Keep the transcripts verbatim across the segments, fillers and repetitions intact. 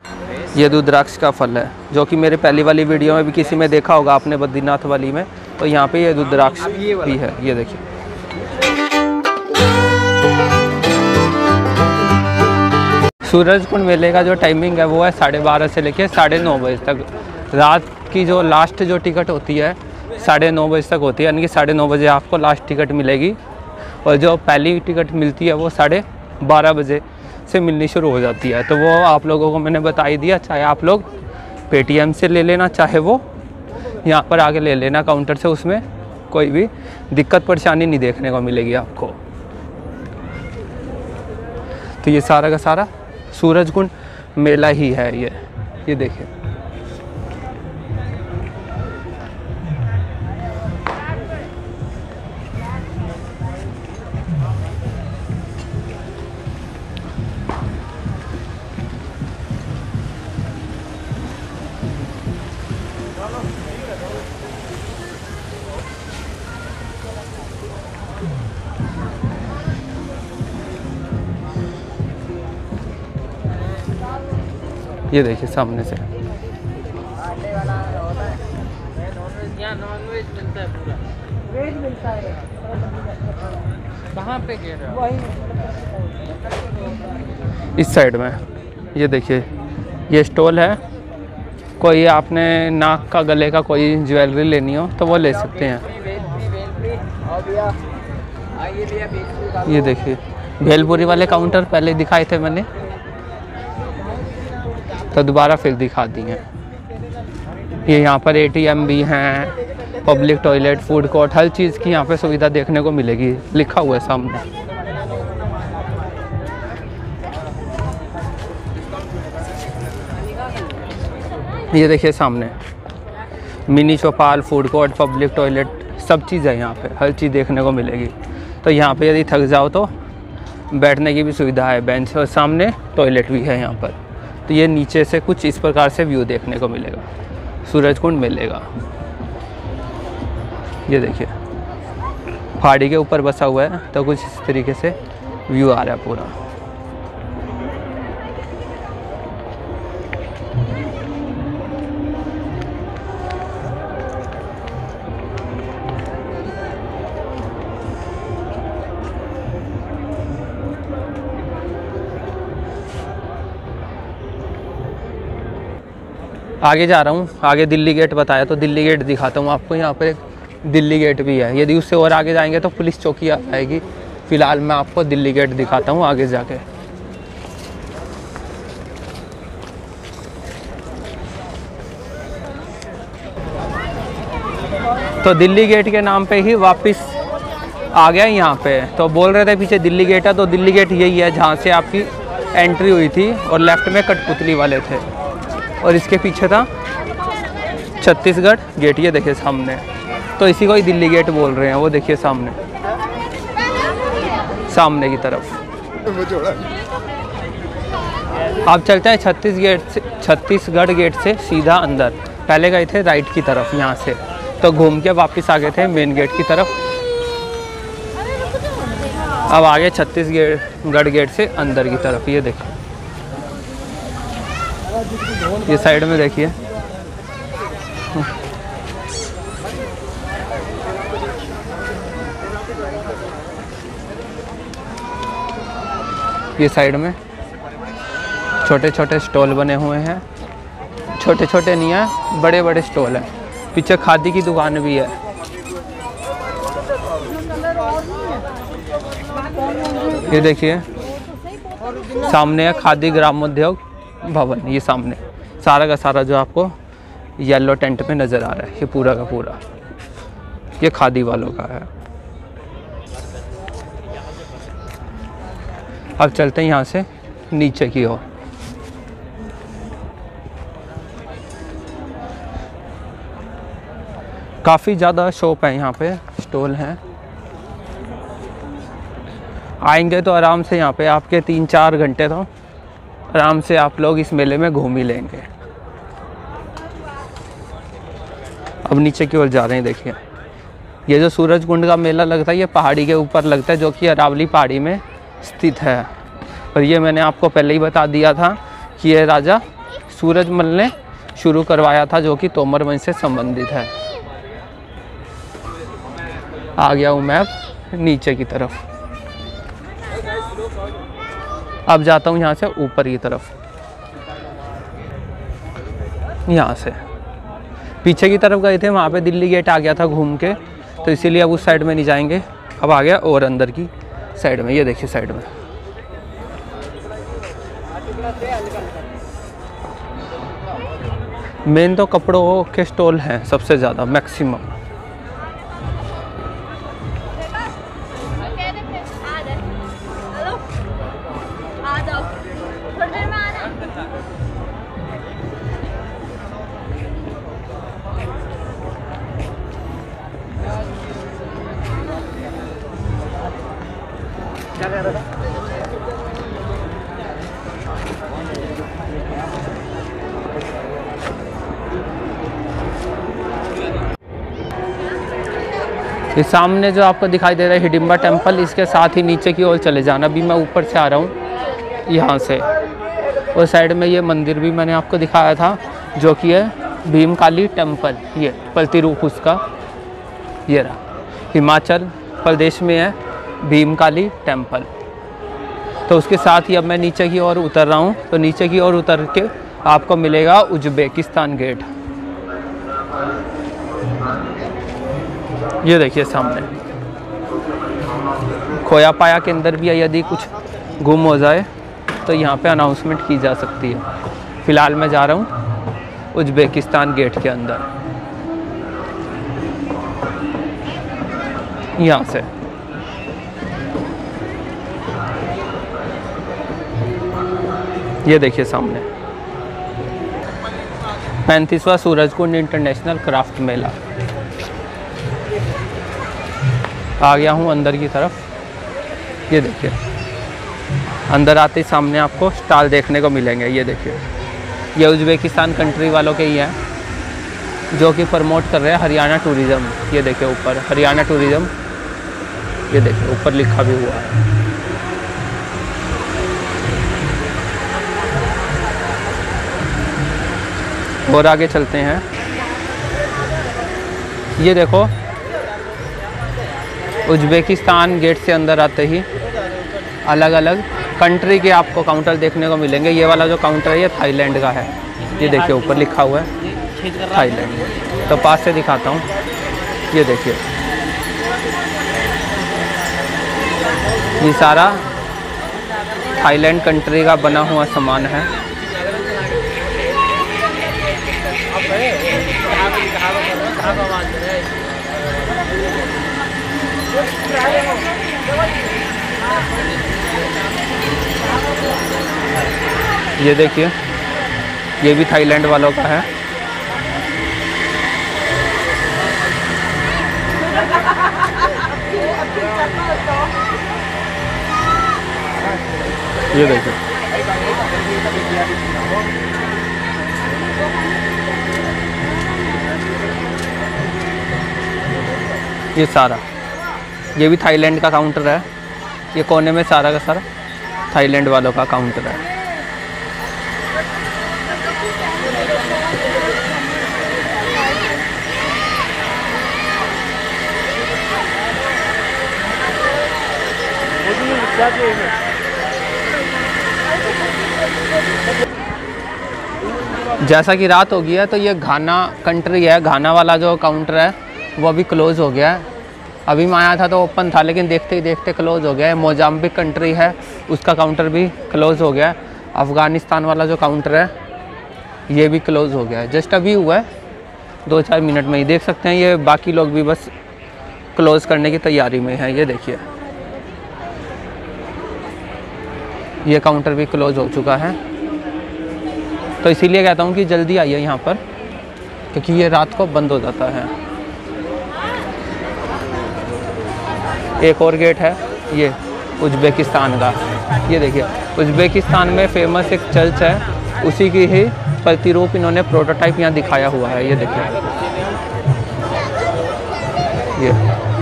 ये रुद्राक्ष का फल है, जो कि मेरे पहली वाली वीडियो में भी किसी में देखा होगा आपने, बद्रीनाथ वाली में। तो यहाँ पे ये रुद्राक्ष भी है, ये देखिए। सूरजकुंड मेले का जो टाइमिंग है वो है साढ़े बारह से लेके साढ़े नौ बजे तक। रात की जो लास्ट जो टिकट होती है साढ़े नौ बजे तक होती है, यानी कि साढ़े नौ बजे आपको लास्ट टिकट मिलेगी। और जो पहली टिकट मिलती है वो साढ़े बारह बजे से मिलनी शुरू हो जाती है। तो वो आप लोगों को मैंने बता ही दिया, चाहे आप लोग पेटीएम से ले लेना, चाहे वो यहाँ पर आके ले लेना काउंटर से, उसमें कोई भी दिक्कत परेशानी नहीं देखने को मिलेगी आपको। तो ये सारा का सारा सूरजकुंड मेला ही है ये ये देखिए। ये देखिए सामने से वेज मिलता है। कहाँ पे कह रहे हो? इस साइड में ये देखिए, ये स्टॉल है। कोई आपने नाक का, गले का कोई ज्वेलरी लेनी हो तो वो ले सकते हैं। ये देखिए भेलपुरी वाले काउंटर पहले दिखाए थे मैंने, तो दोबारा फिर दिखा दी हैं। ये यहाँ पर एटीएम भी हैं, पब्लिक टॉयलेट, फूड कोर्ट, हर चीज़ की यहाँ पे सुविधा देखने को मिलेगी, लिखा हुआ है सामने। ये देखिए सामने मिनी चौपाल, फूड कोर्ट, पब्लिक टॉयलेट, सब चीज़ है यहाँ पे, हर चीज़ देखने को मिलेगी। तो यहाँ पे यदि थक जाओ तो बैठने की भी सुविधा है, बेंच, और सामने टॉयलेट भी है यहाँ पर। तो ये नीचे से कुछ इस प्रकार से व्यू देखने को मिलेगा सूरजकुंड मेले का। ये देखिए पहाड़ी के ऊपर बसा हुआ है, तो कुछ इस तरीके से व्यू आ रहा है पूरा। आगे जा रहा हूँ, आगे दिल्ली गेट बताया तो दिल्ली गेट दिखाता हूँ आपको। यहाँ पर एक दिल्ली गेट भी है, यदि उससे और आगे जाएंगे तो पुलिस चौकी आ जाएगी। फिलहाल मैं आपको दिल्ली गेट दिखाता हूँ आगे जाके। तो दिल्ली गेट के नाम पे ही वापस आ गया यहाँ पे। तो बोल रहे थे पीछे दिल्ली गेट है, तो दिल्ली गेट यही है जहाँ से आपकी एंट्री हुई थी, और लेफ्ट में कठपुतली वाले थे, और इसके पीछे था छत्तीसगढ़ गेट। ये देखिए सामने, तो इसी को ही दिल्ली गेट बोल रहे हैं। वो देखिए सामने, सामने की तरफ। अब चलते हैं छत्तीस गेट से, छत्तीसगढ़ गेट से सीधा अंदर। पहले गए थे राइट की तरफ यहाँ से, तो घूम के वापस आ गए थे मेन गेट की तरफ। अब आगे छत्तीसगढ़ गेट से अंदर की तरफ। ये देखिए, ये साइड में देखिए, ये साइड में छोटे छोटे स्टॉल बने हुए हैं। छोटे छोटे नहीं है, बड़े बड़े स्टॉल हैं। पीछे खादी की दुकान भी है। ये देखिए सामने है खादी ग्रामोद्योग भवन। ये सामने सारा का सारा जो आपको येलो टेंट में नज़र आ रहा है, ये पूरा का पूरा ये खादी वालों का है। अब चलते हैं यहाँ से नीचे की ओर। काफ़ी ज़्यादा शॉप है यहाँ पे, स्टॉल हैं। आएंगे तो आराम से यहाँ पे आपके तीन चार घंटे तो आराम से आप लोग इस मेले में घूम ही लेंगे। अब नीचे की ओर जा रहे हैं। देखिए ये जो सूरजकुंड का मेला लगता है, ये पहाड़ी के ऊपर लगता है, जो कि अरावली पहाड़ी में स्थित है। और ये मैंने आपको पहले ही बता दिया था कि ये राजा सूरजमल ने शुरू करवाया था, जो कि तोमर वंश से संबंधित है। आ गया हूँ मैं नीचे की तरफ। अब जाता हूँ यहाँ से ऊपर की तरफ। यहाँ से पीछे की तरफ गए थे, वहाँ पे दिल्ली गेट आ गया था घूम के, तो इसीलिए अब उस साइड में नहीं जाएंगे। अब आ गया और अंदर की साइड में, ये देखिए साइड में। मेन तो कपड़ों के स्टॉल हैं सबसे ज़्यादा, मैक्सिमम। ये सामने जो आपको दिखाई दे रहा है हिडिंबा टेम्पल, इसके साथ ही नीचे की ओर चले जाना। अभी मैं ऊपर से आ रहा हूँ यहाँ से, और साइड में ये मंदिर भी मैंने आपको दिखाया था, जो कि है भीमकाली टेम्पल। ये प्रतिरूप उसका ये रहा, हिमाचल प्रदेश में है भीमकाली टेम्पल। तो उसके साथ ही अब मैं नीचे की ओर उतर रहा हूँ। तो नीचे की ओर उतर के आपको मिलेगा उज्बेकिस्तान गेट। ये देखिए सामने। खोया पाया के अंदर भी यदि कुछ गुम हो जाए तो यहाँ पे अनाउंसमेंट की जा सकती है। फ़िलहाल मैं जा रहा हूँ उज्बेकिस्तान गेट के अंदर, यहाँ से। ये देखिए सामने पैंतीसवां सूरजकुंड इंटरनेशनल क्राफ्ट मेला। आ गया हूँ अंदर की तरफ। ये देखिए अंदर आते ही सामने आपको स्टॉल देखने को मिलेंगे। ये देखिए, ये उज्बेकिस्तान कंट्री वालों के ही हैं, जो कि प्रमोट कर रहे हैं हरियाणा टूरिज़्म। ये देखिए ऊपर हरियाणा टूरिज़्म, ये देखिए ऊपर लिखा भी हुआ है। और आगे चलते हैं। ये देखो उज्बेकिस्तान गेट से अंदर आते ही अलग अलग कंट्री के आपको काउंटर देखने को मिलेंगे। ये वाला जो काउंटर है ये थाईलैंड का है। ये देखिए ऊपर लिखा हुआ है थाईलैंड। तो पास से दिखाता हूँ। ये देखिए ये सारा थाईलैंड कंट्री का बना हुआ सामान है। ये देखिए ये भी थाईलैंड वालों का है। ये देखिए ये सारा, ये भी थाईलैंड का काउंटर है। ये कोने में सारा का सारा थाईलैंड वालों का काउंटर है। जैसा कि रात हो गई है तो ये घाना कंट्री है, घाना वाला जो काउंटर है वो अभी क्लोज़ हो गया है। अभी मैं आया था तो ओपन था, लेकिन देखते ही देखते क्लोज़ हो गया है। मोजाम्बिक कंट्री है, उसका काउंटर भी क्लोज़ हो गया है। अफ़गानिस्तान वाला जो काउंटर है ये भी क्लोज़ हो गया है। जस्ट अभी हुआ है, दो चार मिनट में ही। देख सकते हैं ये बाकी लोग भी बस क्लोज़ करने की तैयारी में है। ये देखिए ये काउंटर भी क्लोज़ हो चुका है। तो इसीलिए कहता हूँ कि जल्दी आइए यहाँ पर, क्योंकि ये रात को बंद हो जाता है। एक और गेट है ये उज्बेकिस्तान का। ये देखिए उज्बेकिस्तान में फेमस एक चर्च है, उसी की ही प्रतिरूप इन्होंने प्रोटोटाइप यहाँ दिखाया हुआ है। ये देखिए ये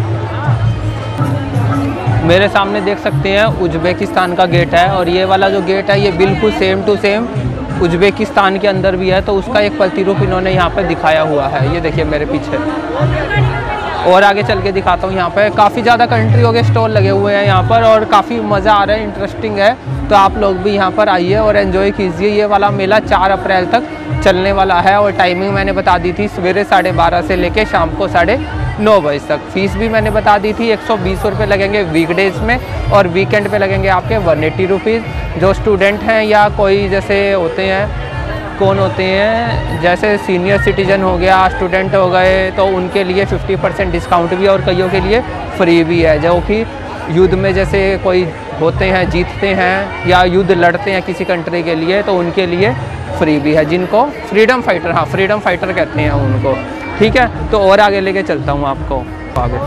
मेरे सामने देख सकते हैं उज्बेकिस्तान का गेट है, और ये वाला जो गेट है ये बिल्कुल सेम टू सेम उज्बेकिस्तान के अंदर भी है, तो उसका एक प्रतिरूप इन्होंने यहाँ पे दिखाया हुआ है। ये देखिए मेरे पीछे। और आगे चल के दिखाता हूँ। यहाँ पे काफ़ी ज़्यादा कंट्रियों के स्टॉल लगे हुए हैं यहाँ पर, और काफ़ी मज़ा आ रहा है, इंटरेस्टिंग है। तो आप लोग भी यहाँ पर आइए और एंजॉय कीजिए। ये वाला मेला चार अप्रैल तक चलने वाला है, और टाइमिंग मैंने बता दी थी सवेरे साढ़े बारह से लेके शाम को साढ़े नौ बजे तक। फीस भी मैंने बता दी थी, एक सौ बीस रुपये लगेंगे वीकडेज़ में, और वीकेंड पे लगेंगे आपके वन एटी रुपीज़। जो स्टूडेंट हैं या कोई जैसे होते हैं, कौन होते हैं, जैसे सीनियर सिटीजन हो गया, स्टूडेंट हो गए, तो उनके लिए पचास परसेंट डिस्काउंट भी है, और कईयों के लिए फ्री भी है। जो कि युद्ध में जैसे कोई होते हैं, जीतते हैं या युद्ध लड़ते हैं किसी कंट्री के लिए, तो उनके लिए फ्री भी है। जिनको फ्रीडम फाइटर, हाँ फ्रीडम फाइटर कहते हैं उनको। ठीक है, तो और आगे लेके चलता हूँ आपको आगे।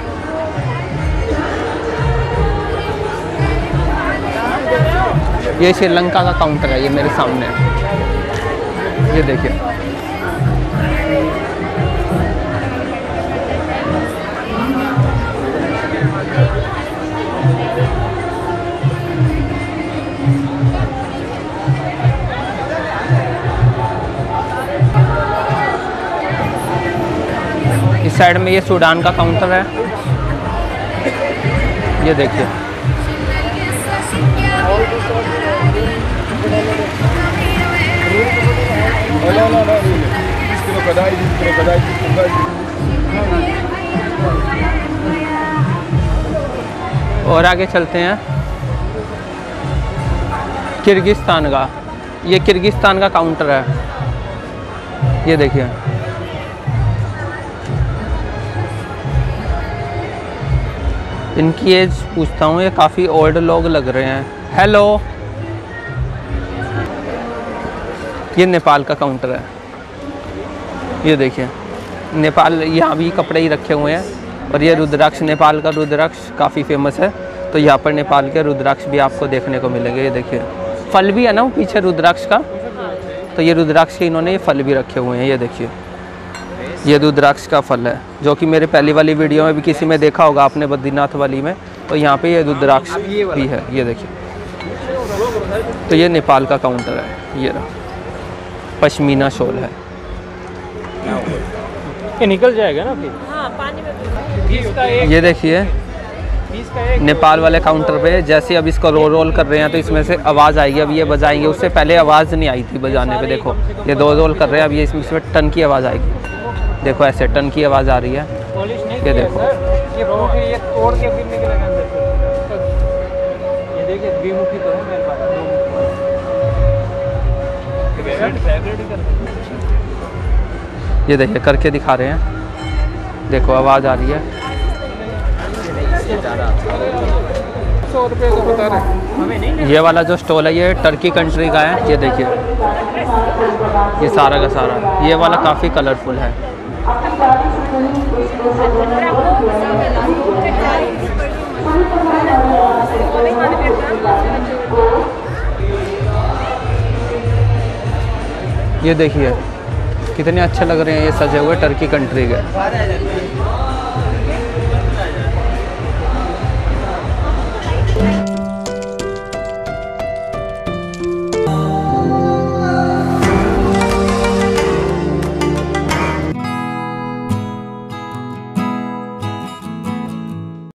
ये श्रीलंका का काउंटर है, ये मेरे सामने है, ये देखिए। इस साइड में ये सूडान का काउंटर है, ये देखिए। और आगे चलते हैं किर्गिस्तान का। ये किर्गिस्तान का काउंटर है, ये देखिए। इनकी एज पूछता हूँ, ये काफ़ी ओल्ड लोग लग रहे हैं। हेलो, ये नेपाल का काउंटर है, ये देखिए। नेपाल, यहाँ भी कपड़े ही रखे हुए हैं, और ये रुद्राक्ष, नेपाल का रुद्राक्ष काफ़ी फेमस है, तो यहाँ पर नेपाल के रुद्राक्ष भी आपको देखने को मिलेंगे। ये देखिए, फल भी है ना वो पीछे रुद्राक्ष का, तो ये रुद्राक्ष के इन्होंने ये फल भी रखे हुए हैं, ये देखिए। ये रुद्राक्ष का फल है, जो कि मेरे पहली वाली वीडियो में भी किसी में देखा होगा आपने, बद्रीनाथ वाली में। तो यहाँ पे ये रुद्राक्ष भी है, ये देखिए। तो ये नेपाल का काउंटर है, ये रहा, पश्मीना शॉल है। ये निकल जाएगा ना फिर? हाँ, पानी में। ये देखिए नेपाल वाले काउंटर पे जैसे अब इसको रोल रोल कर रहे हैं, तो इसमें से आवाज़ आएगी। अब ये बजाएंगे, उससे पहले आवाज़ नहीं आई थी बजाने पे। देखो ये दो रोल कर रहे हैं, अब ये इसमें से टन की आवाज़ आएगी। देखो ऐसे टन की आवाज़ आ रही है, ये देखो। ये तोड़ के फिर निकलेगा अंदर। ये देखिए द्विमुखी तो है मेरे पास, ये देखिए करके दिखा रहे हैं, देखो आवाज़ आ रही है। सौ रुपये को बता रहे। ये वाला जो स्टॉल है ये टर्की कंट्री का है, ये देखिए। ये सारा का सारा, ये वाला काफ़ी कलरफुल है। ये देखिए कितने अच्छे लग रहे हैं ये सजे हुए टर्की कंट्री के।